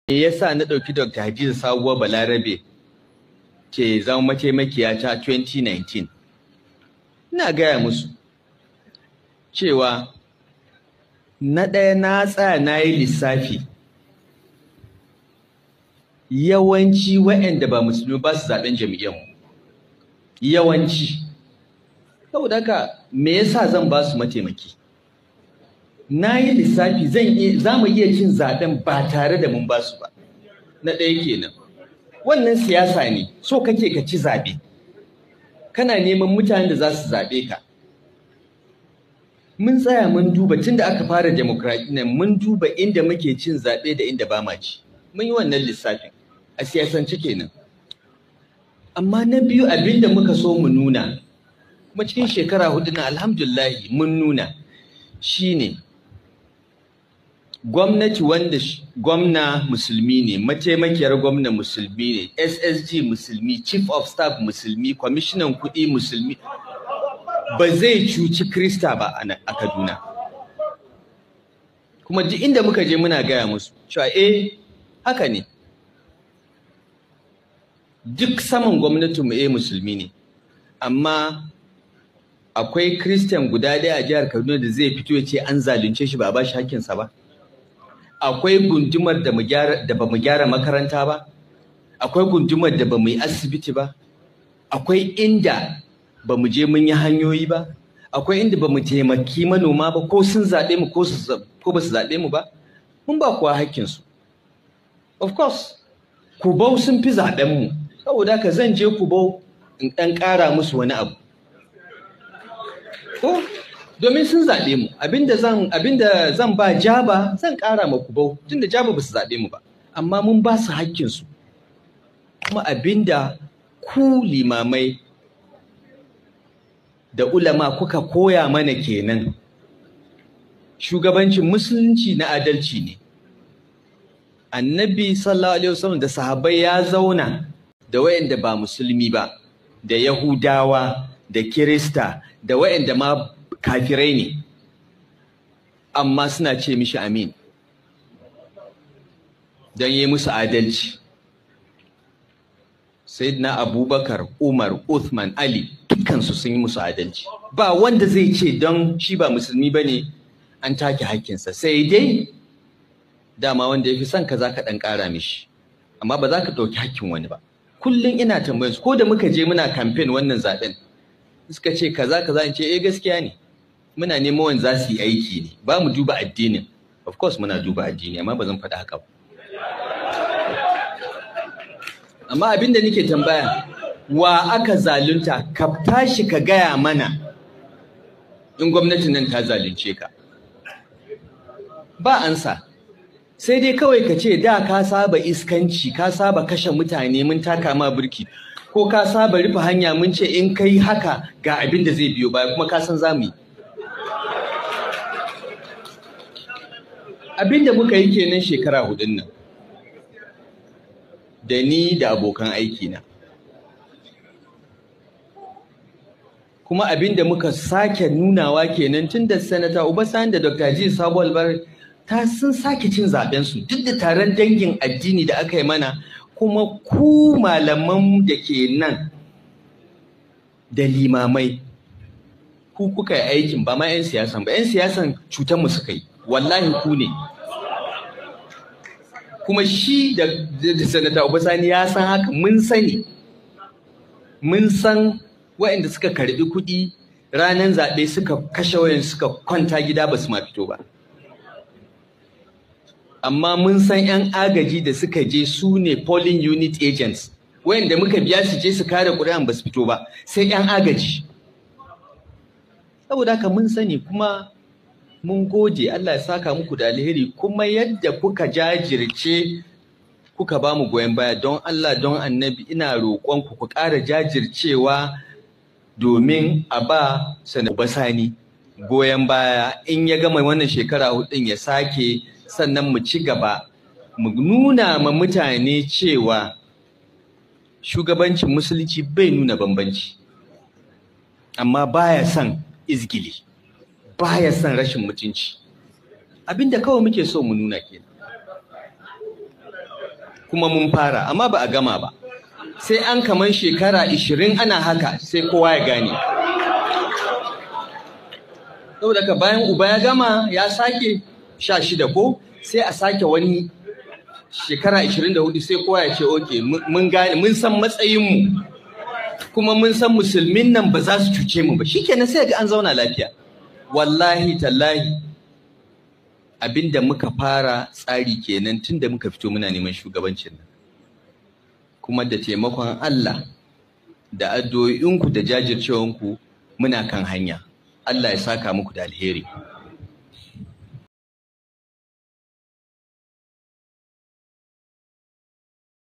me yasa na ɗauki Dr. Hadiza Sabuwar Balarabe ke zama mataimakiya ta 2019. Ina gaya musu cewa na ɗaya na tsaya na yi lissafi, yawanci waɗanda ba musulmi ba su zaɓen jami'anmu, yawanci. Saboda haka me yasa zan ba su mataimaki? Na yi lissafi za mu iya cin zaɓen ba tare da mun ba su ba. Na ɗaya kenan. Wannan siyasa ne, so kake ka ci zaɓe. Kana neman mutanen da za su zaɓe ka. Mun tsaya mun duba tun da aka fara demokradiyya mun duba inda muke cin zaɓe da inda ba ma ci. Mun yi wannan lissafin a siyasance kenan. Amma na biyu abinda muka so mu nuna, kuma cikin shekara 4 na alhamdulillahi mun nuna, shine gwamnati wanda gwamna musulmi ne, mataimakiyar gwamna musulmi ne, SSG musulmi, chief of staff musulmi, kwamishinan kuɗi musulmi, ba zai cuci Krista ba a Kaduna. Kuma duk inda muka je muna gaya musu cewa haka ne. Duk saman gwamnatinmu musulmi ne, amma akwai Christian guda ɗaya a jihar Kaduna da zai fito ya ce an zalunce shi ba ba shi hakkinsa ba. Akwai gundumar da ba mu gyara makaranta ba, akwai gundumar da ba mu yi asibiti ba, akwai inda ba mu je mun yi hanyoyi ba, akwai inda ba mu taimaki manoma ba, ko sun zaɓe mu ko ba su zaɓe mu ba. Mun ba kuwa hakkinsu. Of course, Kubau sun fi zaɓen mu, saboda haka zan je Kubau in ɗan ƙara musu wani abu. Ko domin sun zaɓe mu, abinda zan ba Jaba zan ƙara ma Kubau, tunda Jaba ba su zaɓe mu ba, amma mun ba su hakkinsu. Kuma abinda ku limamai da ulama kuka koya mana kenan. Shugabancin musulunci na adalci ne. Annabi sallallahu alaihi wasallam da sahabbai ya zauna da wayanda ba musulmi ba, da Yahudawa, da Kirista, da wayanda ma kafirai ne, amma suna ce mishi amin don yi musu adalci. Sayyidina Abubakar, Umar, Uthman, Ali, dukkansu sun yi musu adalci. Ba wanda zai ce don shi ba musulmi ba ne an take hakkinsa, sai dai dama wanda ya fi son ka za ka ɗan ƙara mishi, amma ba za ka ɗauki hakkin wani ba. Kullum ina tambayar su, ko da muka je muna kamfen wannan zaɓen, suka ce kaza in ce gaskiya ne, muna neman wanda za su yi aiki ne, ba mu duba addinin. Of course muna duba addini, amma ba zan faɗa haka ba. Amma abin da nake tambaya, wa aka zalunta? Ka tashi ka gaya mana in gwamnatin nan ta zalunce ka. Ba ansa. Sai dai kawai ka ce da ka saba iskanci, ka saba kashe mutane mun taka ma burki, ko ka saba rufe hanya mun ce in kai haka ga abin da zai biyo baya, kuma ka san za mu yi. Abin da muka yi kenan shekara 4 nan, da ni da abokan aikina. Kuma abin da muka sake nunawa kenan tun da Sanata Ubasani da Dr. Hadiza Sabuwar Balarabe sun sake cin zaɓensu, duk da taron dangin addini da aka yi mana. Kuma ku malaman da ke nan da limamai, ku kuka yi aikin, ba ma 'yan siyasan ba. 'Yan siyasan cutarmu suka yi, wallahi ku ne. Kuma shi da Sanata Ubasani ya san haka, mun sani. Mun san waɗanda suka karɓi kuɗi ranar zaɓe suka kashe wayan suka kwanta gida ba su ma fito ba. Amma mun san 'yan agaji da suka je su ne polling unit agents, wayanda muka biya su je su kare ƙuri'an ba su fito ba, sai 'yan agaji. Saboda haka mun sani, kuma mun gode, Allah ya saka muku da alheri. Kuma yadda kuka jajirce kuka ba mu goyon baya, don Allah don Annabi ina roƙonku ku ƙara jajircewa domin a ba Sanata Ubasani goyon baya. In ya gama wannan shekara 4 ya sake, sannan mu ci gaba mu nuna ma mutane cewa shugabancin musulunci bai nuna bambanci, amma baya son izgili, baya son rashin mutunci. Abinda kawai muke so mu nuna kenan. kuma mun fara amma ba a gama ba, sai an kaman shekara 20 ana haka sai kowa ya gane. Saboda ka bayan uba ya gama ya sake 16 ko sai a sake wani shekara 24 sai kowa ya ce oke mun gane, mun san matsayinmu kuma mun san musulmin nan ba za su cuce mu ba, shikenan sai ga an zauna lafiya. Wallahi tallahi abinda muka fara tsari kenan tun da muka fito muna neman shugabancin nan, kuma da taimakon Allah da addu'o'inku da jajircewanku muna kan hanya. Allah ya saka muku da alheri.